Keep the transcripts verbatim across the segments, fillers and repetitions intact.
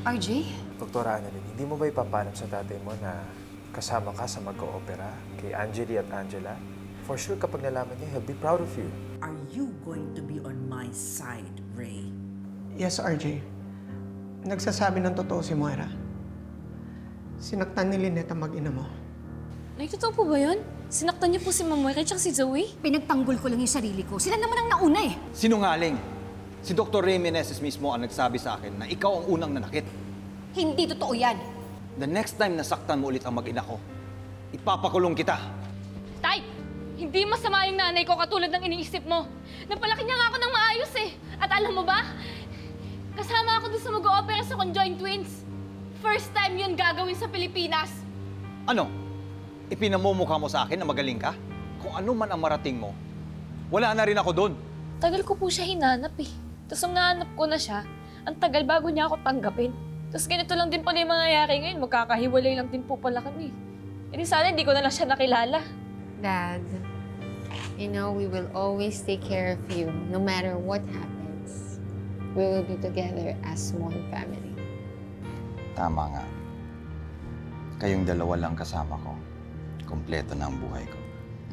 R J? Doktora Annalyn, hindi mo ba ipapalam sa tatay mo na kasama ka sa mag-oopera kay Angeli at Angela? For sure, kapag nalaman niya, he'll be proud of you. Are you going to be on my side, Ray? Yes, R J. Nagsasabi ng totoo si Moira. Sinaktan ni Lynette ang mag-ina mo. Nay, totoo po ba yun? Sinaktan niyo po si Ma'am Moira at si Zoe? Pinagtanggol ko lang yung sarili ko. Sila naman ang nauna eh. Sinungaling. Si Doctor Ray Meneses mismo ang nagsabi sa akin na ikaw ang unang nanakit. Hindi totoo yan. The next time nasaktan mo ulit ang mag-ina ko, ipapakulong kita. Tay! Hindi masama yung nanay ko katulad ng iniisip mo. Napalaki niya nga ako ng maayos eh. At alam mo ba? Kasama ako dun sa mag-o-opera sa Conjoined Twins. First time yun gagawin sa Pilipinas. Ano? Ipinamumukha mo sa akin na magaling ka? Kung ano man ang marating mo, wala na rin ako doon. Tagal ko po siya hinanap eh. Tapos nung nahanap ko na siya, ang tagal bago niya ako tanggapin. Tapos ganito lang din pala yung mangyayari ngayon. Magkakahiwalay lang din po pala kami. E di sana hindi ko na lang siya nakilala. Dad, you know, we will always take care of you no matter what happens. We will be together as one family. Tama nga. Kayong dalawa lang kasama ko. Kompleto na ang buhay ko.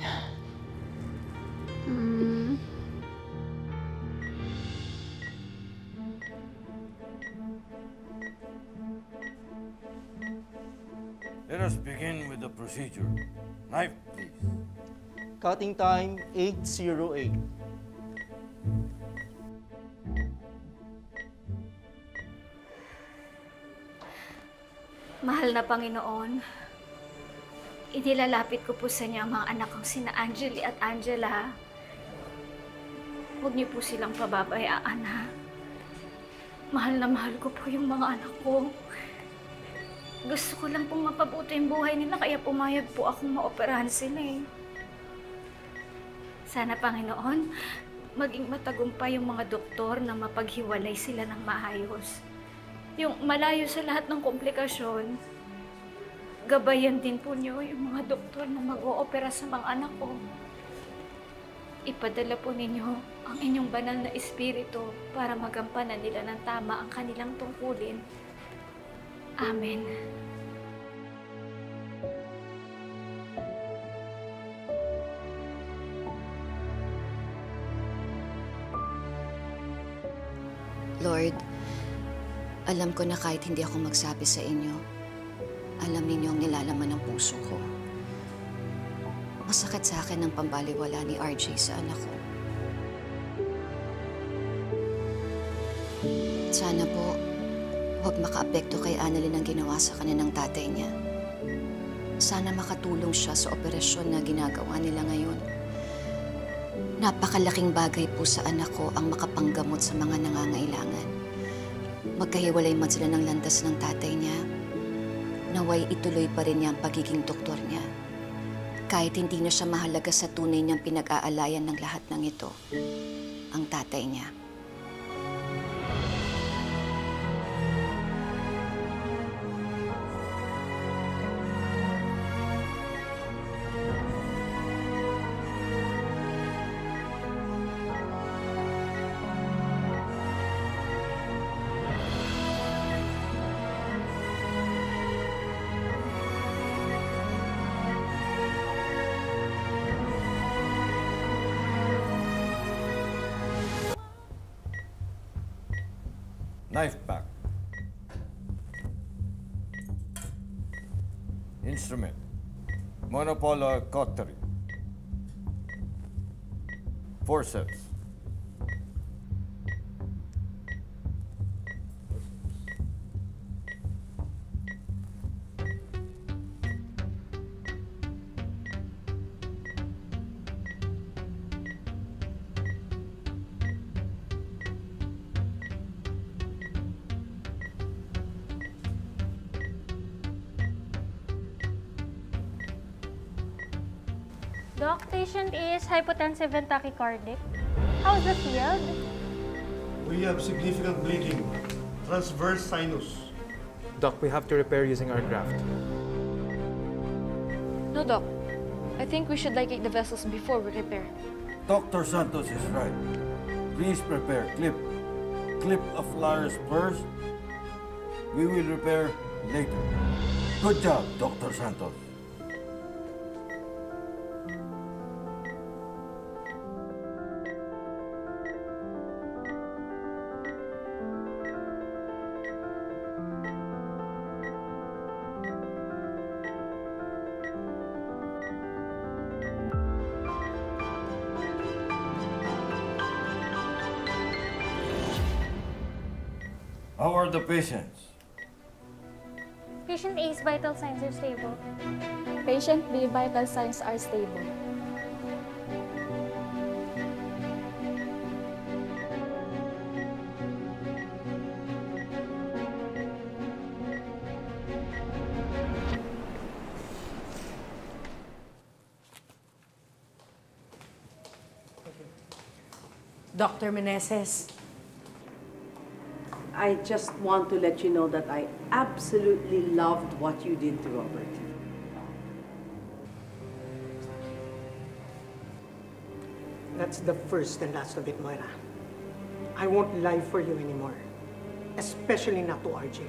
Mm. Let us begin with the procedure. Knife, please. Cutting time, eight oh eight. Mahal na Panginoon, inilalapit ko po sa inyo ang mga anak kong sina Angeli at Angela. Huwag niyo po silang pababayaan, ha? Mahal na mahal ko po yung mga anak ko. Gusto ko lang pong mapabuti yung buhay nila, kaya pumayag po akong maoperahan sila eh. Sana, Panginoon, maging matagumpay yung mga doktor na mapaghiwalay sila ng maayos. Yung malayo sa lahat ng komplikasyon, gabayan din po niyo yung mga doktor na mag-oopera sa mga anak ko. Ipadala po ninyo ang inyong banal na espiritu para magampanan nila ng tama ang kanilang tungkulin. Amen. Lord, alam ko na kahit hindi ako magsabi sa inyo, alam ninyo ang nilalaman ng puso ko. Masakit sa akin ang pambaliwala ni R J sa anak ko. Sana po, huwag makaapekto kay Annalyn ang ginawa sa kanya ng tatay niya. Sana makatulong siya sa operasyon na ginagawa nila ngayon. Napakalaking bagay po sa anak ko ang makapanggamot sa mga nangangailangan. Magkahiwalay man sila ng landas ng tatay niya, naway ituloy pa rin niya ang pagiging doktor niya. Kahit hindi na siya mahalaga sa tunay niyang pinag-aalayan ng lahat ng ito, ang tatay niya. Knife back. Instrument. Monopolar cautery. Forceps. Doc, patient is hypotensive and tachycardic. How's the field? We have significant bleeding, transverse sinus. Doc, we have to repair using our graft. No, Doc. I think we should ligate the vessels before we repair. Doctor Santos is right. Please prepare clip. Clip of Lars first. we will repair later. Good job, Doctor Santos. How are the patients? Patient A's vital signs are stable. Patient B vital signs are stable. Doctor Meneses, I just want to let you know that I absolutely loved what you did to Robert. That's the first and last of it, Moira. I won't lie for you anymore. Especially not to R J.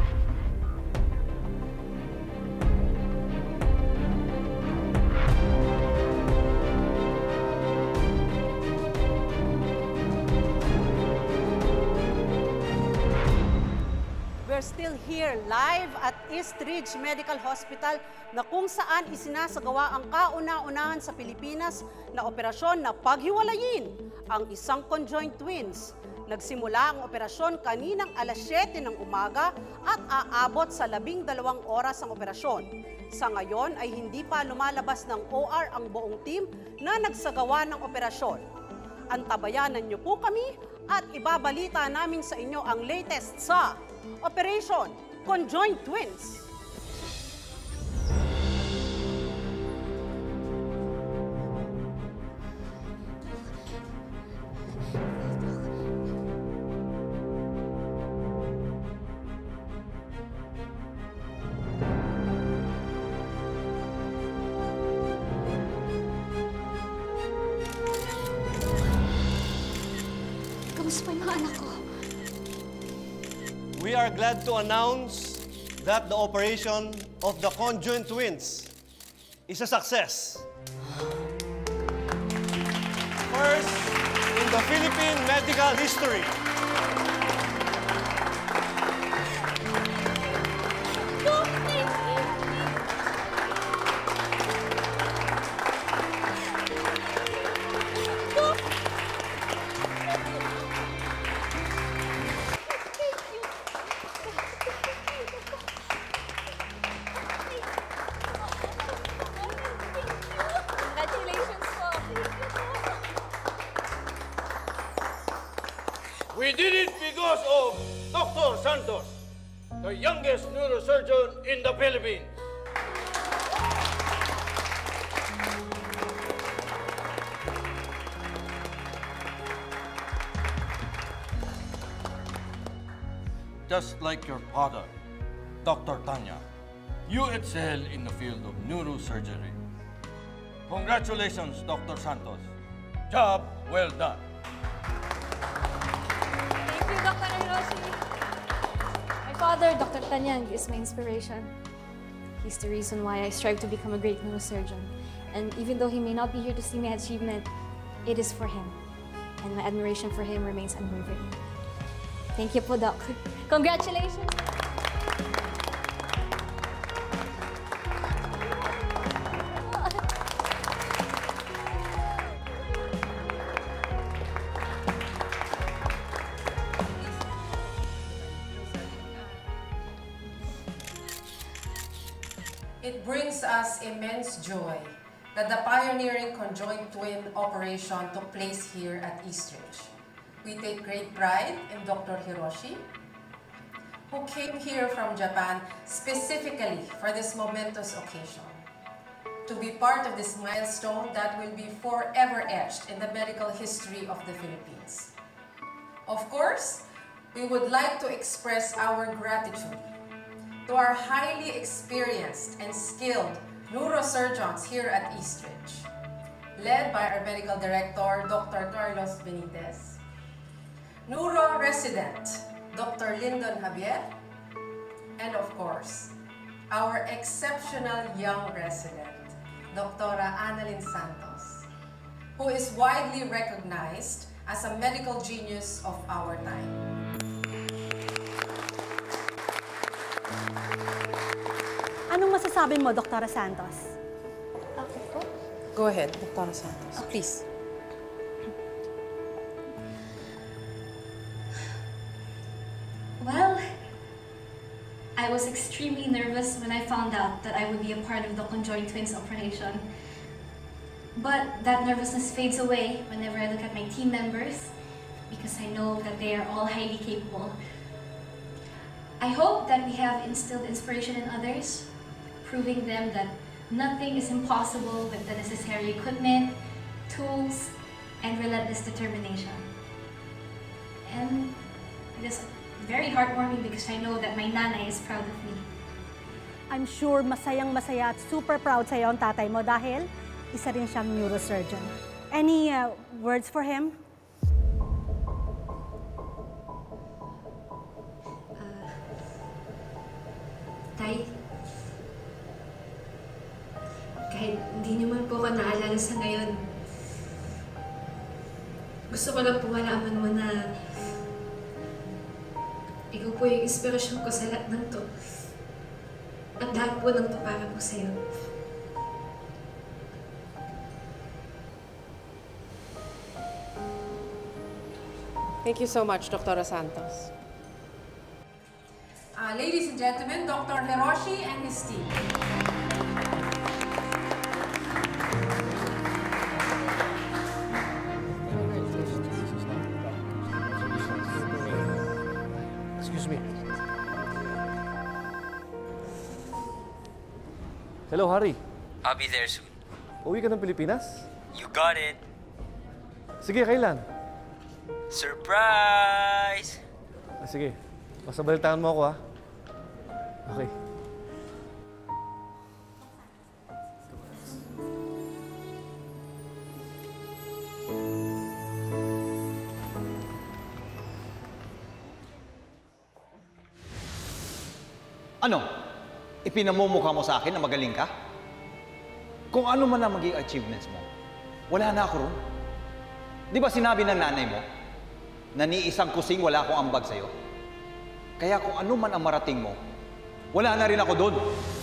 We're still here live at East Ridge Medical Hospital na kung saan isinasagawa ang kauna-unahan sa Pilipinas na operasyon na paghiwalayin ang isang conjoined twins. Nagsimula ang operasyon kaninang alas siyete ng umaga at aabot sa labing dalawang oras ang operasyon. Sa ngayon ay hindi pa lumalabas ng O R ang buong team na nagsagawa ng operasyon. Antabayanan niyo po kami at ibabalita namin sa inyo ang latest sa Operation Conjoined Twins. Kamusta pa yung mga anak ko? We are glad to announce that the operation of the conjoined twins is a success. First in the Philippine medical history. We did it because of Doctor Santos, the youngest neurosurgeon in the Philippines. Just like your father, Doctor Tanya, you excel in the field of neurosurgery. Congratulations, Doctor Santos. Job well done. Doctor Hiroshi. My father, Doctor Tanyang, is my inspiration. He's the reason why I strive to become a great neurosurgeon. And even though he may not be here to see my achievement, it is for him. And my admiration for him remains unwavering. Thank you po, Doc. Congratulations! It brings us immense joy that the pioneering conjoined twin operation took place here at East Ridge. We take great pride in Doctor Hiroshi, who came here from Japan specifically for this momentous occasion, to be part of this milestone that will be forever etched in the medical history of the Philippines. Of course, we would like to express our gratitude to our highly experienced and skilled neurosurgeons here at East Ridge, led by our medical director, Doctor Carlos Benitez, neuro resident, Doctor Lyndon Javier, And of course, our exceptional young resident, Doctor Annalyn Santos, who is widely recognized as a medical genius of our time. Anong masasabi mo, Doktora Santos? Okay po. Go ahead, Doctor Santos. Oh, please. Well, I was extremely nervous when I found out that I would be a part of the conjoined twins operation. But that nervousness fades away whenever I look at my team members because I know that they are all highly capable. I hope that we have instilled inspiration in others, proving them that nothing is impossible with the necessary equipment, tools, and relentless determination. And it is very heartwarming because I know that my nanay is proud of me. I'm sure masayang-masaya at super proud sa'yo ang tatay mo dahil isa rin siyang neurosurgeon. Any uh, words for him? Uh, Tay, kahit hindi niyo man po ako naalala sa ngayon, gusto ko lang po malaman mo na ikaw po yung inspirasyon ko sa lahat ng to. At lahat po ng to para po sa'yo. Thank you so much, Doctor Santos. Uh, ladies and gentlemen, Doctor Hiroshi and his team. Excuse me. Hello, Harry. I'll be there soon. Uwi ka ng Pilipinas? You got it. Sige, kailan? Surprise! Ah, sige. Basta balitaan mo ako, ha? Okay. Ano? Ipinamumukha mo sa akin na magaling ka? Kung ano man ang maging achievements mo, wala na ako ron. Di ba sinabi ng nanay mo na ni isang kusing wala akong ambag sa'yo? Kaya kung ano man ang marating mo, wala na rin ako doon.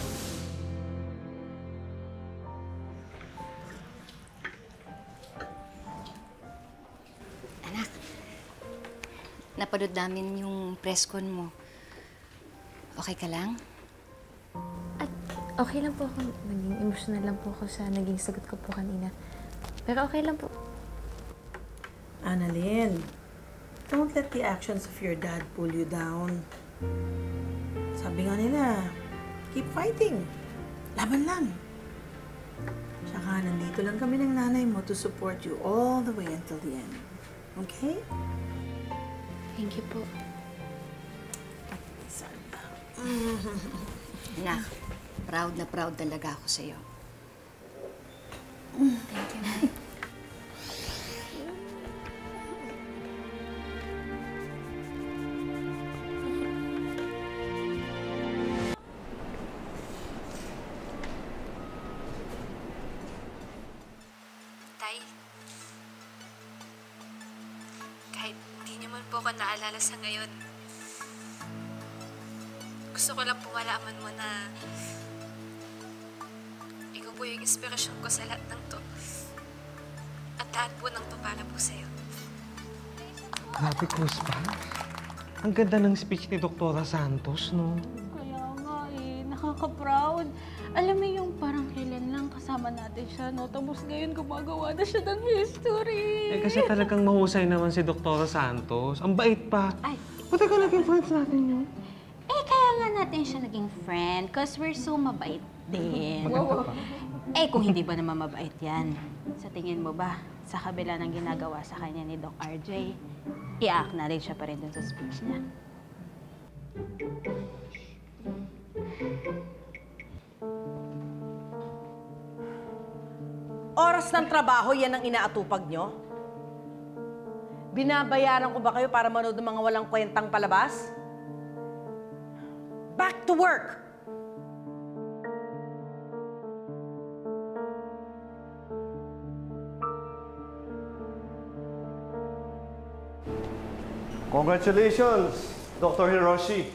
Anak, napanood namin yung press con mo. Okay ka lang? At okay lang po ako. Naging emotional lang po ako sa naging sagot ko po kanina. Pero okay lang po. Annalyn, don't let the actions of your dad pull you down. Sabi nga nila, keep fighting. Laban lang. Tsaka nandito lang kami ng nanay mo to support you all the way until the end. Okay? Thank you po. Anak, proud na proud talaga ako sa'yo. Thank you, Nay. Tay, kahit hindi niyo man po ako naalala sa ngayon, gusto ko lang po malaman mo na ikaw po yung inspirasyon ko sa lahat ng to. At lahat po ng to para po sa'yo. Grabe, Kuspa. Ang ganda ng speech ni Doktora Santos, no? Kaya nga eh, nakaka-proud. Alam mo yung parang kailan lang kasama natin siya, no? Tapos ngayon gumagawa na siya ng history. Eh, kasi talagang mahusay naman si Doktora Santos. Ang bait pa. Ay. Buti ka naging friends natin yun. Eh, kaya nga natin siya naging friend because we're so mabait din. Maganda pa. Eh, kung hindi ba naman mabait yan? Sa tingin mo ba, sa kabila ng ginagawa sa kanya ni Doc R J, i-acknowledge siya pa rin dun sa speech niya? Oras ng trabaho, yan ang inaatupag nyo? Binabayaran ko ba kayo para manood ng mga walang kwentang palabas? back to work! Congratulations, Doctor Hiroshi.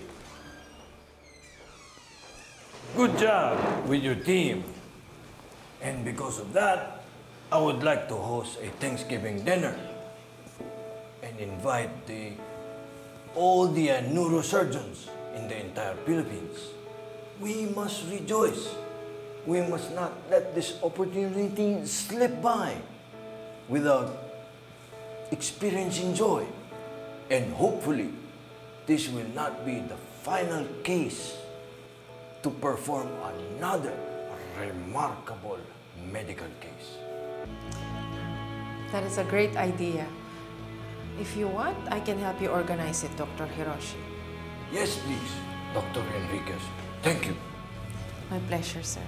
Good job with your team. And because of that, I would like to host a Thanksgiving dinner and invite the, all the uh, neurosurgeons in the entire Philippines. We must rejoice. We must not let this opportunity slip by without experiencing joy. And hopefully, this will not be the final case to perform another remarkable medical case. That is a great idea. If you want, I can help you organize it, Doctor Hiroshi. Yes, please, Doctor Enriquez. Thank you. My pleasure, sir.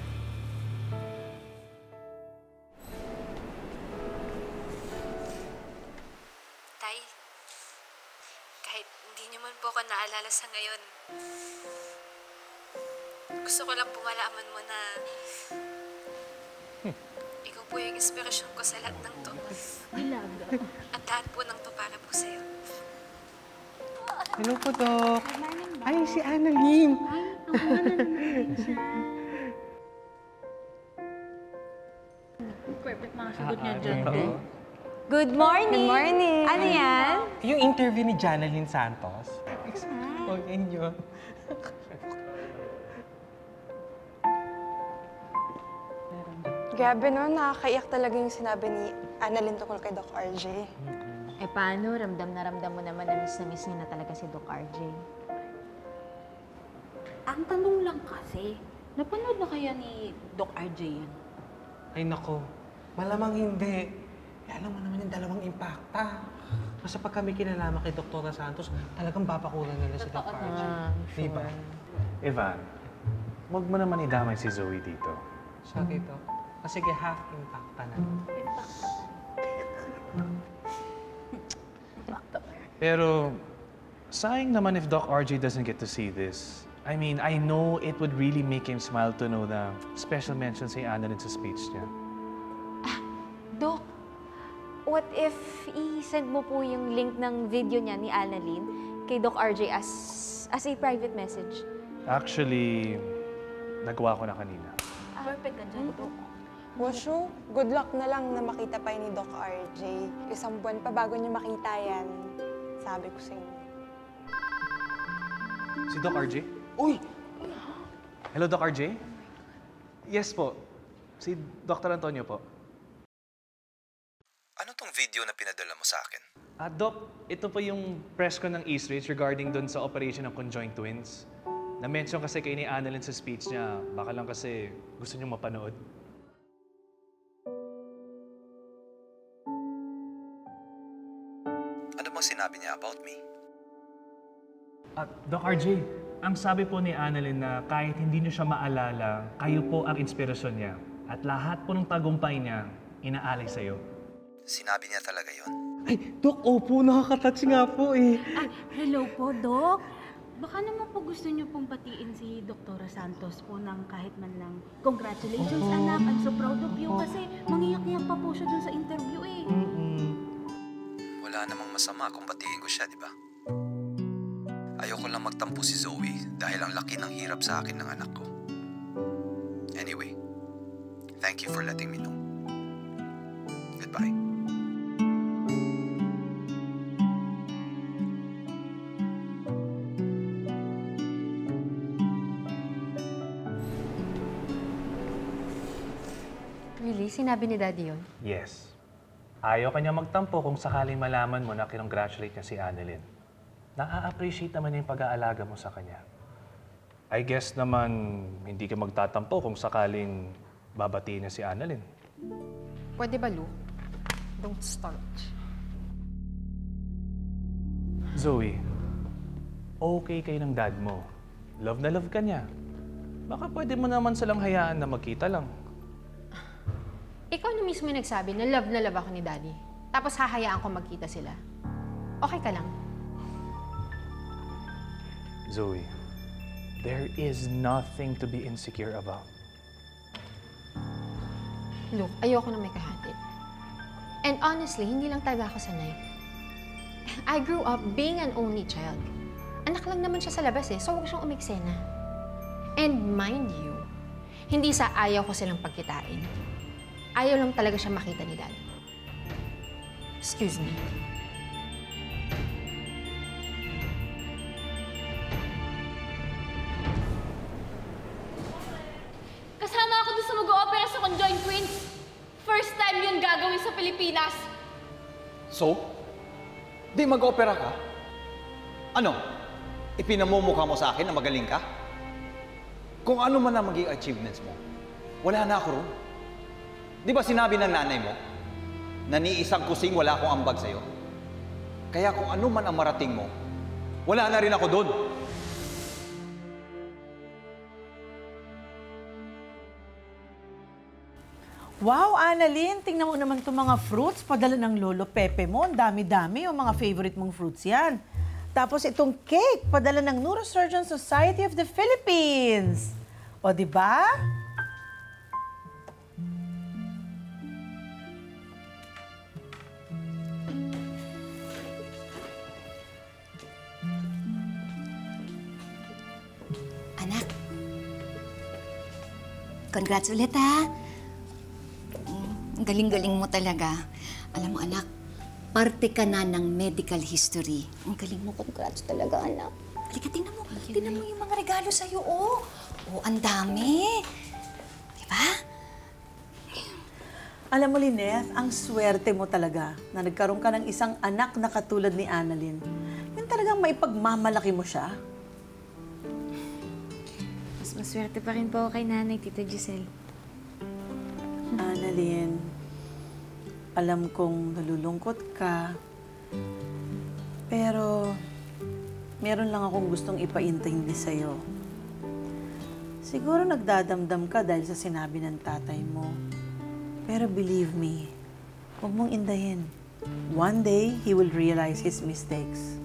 Tay, kahit hindi niyo man po ako naalala sa ngayon, gusto ko lang po malaman mo na ikaw po yung inspirasyon ko sa lahat ng to. At lahat po ng to para po sa'yo. Hello po, Doc. Ay, si Annalyn. Perfect mga sagot niya Ah, dyan. totoo. Good morning! Good morning! Ano yan? Yung interview ni Janalyn Santos. Okay, yun. Grabe no, nakakaiyak talaga yung sinabi ni Annalyn tungkol kay Doc R J. Eh paano? Ramdam na ramdam mo naman na miss na miss niya na talaga si Doc R J. Ang tanong lang kasi, napanood na kaya ni Doc R J yan? Ay nako, malamang hindi. Eh, alam mo naman yung dalawang impacta. Basta pag kami kinalaman kay Doktora Santos, talagang babakulan nila si Doc R J. Diba? Evan, huwag mo naman idamay si Zoe dito. Siya dito. O sige ha, impacta na. Pero, sayang naman if Doc R J doesn't get to see this. I mean, I know it would really make him smile to know the special mention si Annalyn sa speech niya. Doc, what if i-send mo po yung link ng video niya ni Annalyn kay Doc R J as as a private message? Actually, nagawa ko na kanina. Perfect ka dyan, Doc. Wosho, good luck na lang na makita pa yun ni Doc R J. Isang buwan pa bago niya makita yan. Sabi ko sa inyo. Si Doc R J? Uy! Hello, Doc R J? Yes po. Si Doctor Antonio po. Ano tong video na pinadala mo sa akin? Ah, Doc, ito po yung press ko ng East Ridge regarding doon sa operation ng conjoined twins. Na-mention kasi kay ni Annalyn sa speech niya. Baka lang kasi gusto niyo mapanood. Ano bang sinabi niya about me? At Doc R J, ang sabi po ni Annalyn na kahit hindi niyo siya maalala, kayo po ang inspirasyon niya. At lahat po ng tagumpay niya, inaalay sa'yo. Sinabi niya talaga yon. Ay, Doc, opo, nakakatouch nga po eh. Ah, hello po, Doc. Baka naman po gusto niyo pong patiin si Doktora Santos po ng kahit man lang, congratulations, Opo. anak. I'm so proud of you Opo. kasi mangiyak-iyak pa po siya dun sa interview eh. Wala namang masama kung batiin ko siya, di ba? Ayoko lang magtampo si Zoe dahil ang laki ng hirap sa akin ng anak ko. Anyway, thank you for letting me know. Goodbye. Really? Sinabi ni Daddy yun? Yes. Ayaw kanya magtampo kung sakaling malaman mo na kinongratulate niya si Annalyn. Na-appreciate naman niya yung pag-aalaga mo sa kanya. I guess naman hindi ka magtatampo kung sakaling babatiin niya si Annalyn. Pwede ba, Lu? Don't start. Zoe, okay kayo ng dad mo. Love na love ka niya. Baka pwede mo naman silang hayaan na magkita lang. Ikaw na mismo yung nagsabi na love na love ako ni Daddy. Tapos hahayaan ko magkita sila. Okay ka lang? Zoe, There is nothing to be insecure about. Look, ayoko na may kahatid. And honestly, hindi lang talaga ako sanay. I grew up being an only child. Anak lang naman siya sa labas eh, so huwag siyang umiksena. And mind you, hindi sa ayaw ko silang pagkitain. Ayaw lang talaga siya makita ni Dad. Excuse me. Kasama ako doon sa mag-o-opera sa Conjoined Twins. First time yun gagawin sa Pilipinas. So? Di mag-opera ka? Ano? Ipinamumukha mo sa akin na magaling ka? Kung ano man ang maging achievements mo, wala na ako ron. Di ba sinabi ng nanay mo na ni isang kusing wala akong ambag sa'yo? Kaya kung ano man ang marating mo, wala na rin ako doon. Wow, Annalyn, tingnan mo naman itong mga fruits. Padala ng Lolo Pepe mo. Ang dami-dami yung mga favorite mong fruits yan. Tapos itong cake, padala ng Neurosurgeon Society of the Philippines. O, di ba? Anak, congrats ulit ha. Ang galing-galing mo talaga. Alam mo anak, parte ka na ng medical history. Ang galing mo, congrats talaga anak. Halika, tingnan mo. Tingnan mo yung mga regalo sa'yo, oh. Oh, ang dami. Diba? Alam mo, Lynette, ang swerte mo talaga na nagkaroon ka ng isang anak na katulad ni Annalyn. Yun talagang maipagmamalaki mo siya. Mas maswerte pa rin po ako kay Nanay, Tita Giselle. Annalyn, alam kong nalulungkot ka, pero meron lang akong gustong ipaintindi sa'yo. Siguro nagdadamdam ka dahil sa sinabi ng tatay mo. Pero believe me, huwag mong indahin. One day, he will realize his mistakes.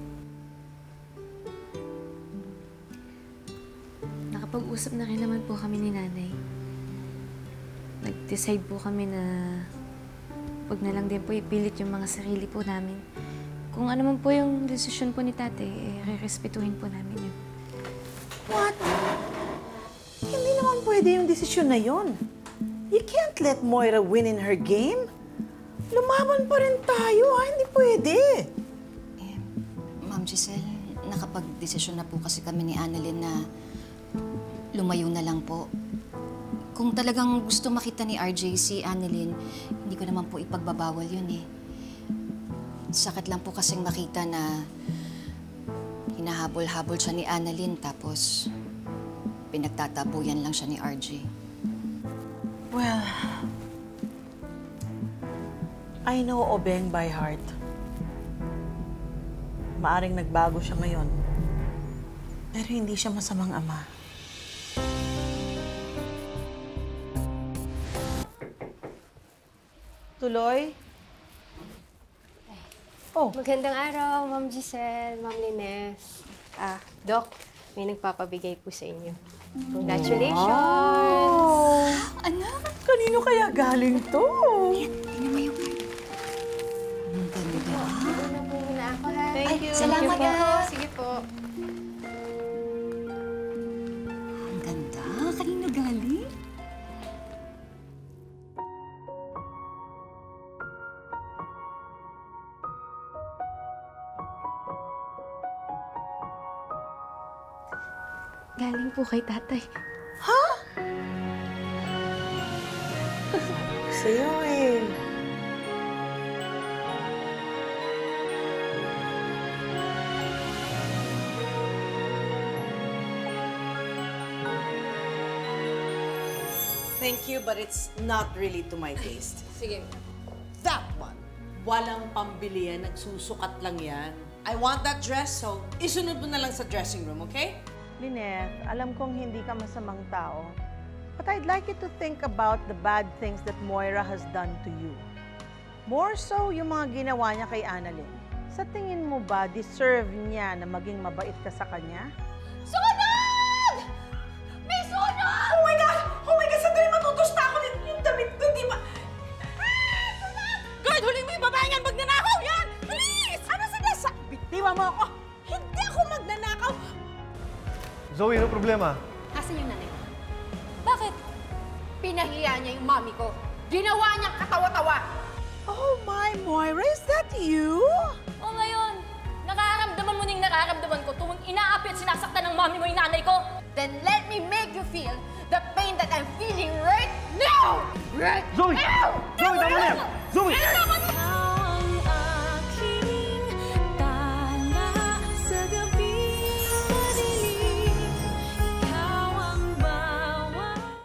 Nakapag-usap na rin naman po kami ni Nanay. Nag-decide po kami na wag na lang din po ipilit yung mga sarili po namin. Kung ano man po yung desisyon po ni Tate, eh, re-respetuhin po namin yun. What? Hindi naman pwede yung desisyon na yun. You can't let Moira win in her game. Lumaban pa rin tayo, ha? Hindi pwede. Eh, Ma'am Giselle, nakapag-desisyon na po kasi kami ni Annalyn na lumayo na lang po. Kung talagang gusto makita ni R J si Annalyn, hindi ko naman po ipagbabawal yun eh. Sakit lang po kasing makita na hinahabol-habol siya ni Annalyn tapos pinagtatabuyan lang siya ni R J. Well, I know Obeng by heart. Maaring nagbago siya ngayon. Pero hindi siya masamang ama. Tuloy? Oh. Magandang araw, Ma'am Giselle, Ma'am Lynette. Ah, Doc, may nagpapabigay po sa inyo. Congratulations! Wow! Anak, kanino kaya galing to? Tingnan mo yung card. Ang ganda. Ano po muna ako, ha? Thank you. Salamat Thank you po. ah. Sige po. Ang ganda. Kanino galing? Galing po kay Tatay. Ha? Sa'yo eh. Thank you, but it's not really to my taste. Sige. That one. Walang pambili yan. Nagsusukat lang yan. I want that dress, so isunod mo na lang sa dressing room, okay? Lynette, alam kong hindi ka masamang tao. But I'd like you to think about the bad things that Moira has done to you. More so, yung mga ginawa niya kay Annalyn. Sa tingin mo ba, deserve niya na maging mabait ka sa kanya? Sunog! Ma? Asan yung nanay mo? Bakit? Pinahiya niya yung mami ko. Ginawa niyang katawa-tawa. Oh my, Moira, is that you? O ngayon, nakaramdaman mo ning nakaramdaman ko tuwing inaapi at sinasaktan ng mami mo yung nanay ko. Then let me make you feel the pain that I'm feeling right now! Right Zoe! now! Zoe, tama na yan! Zoe! Ano naman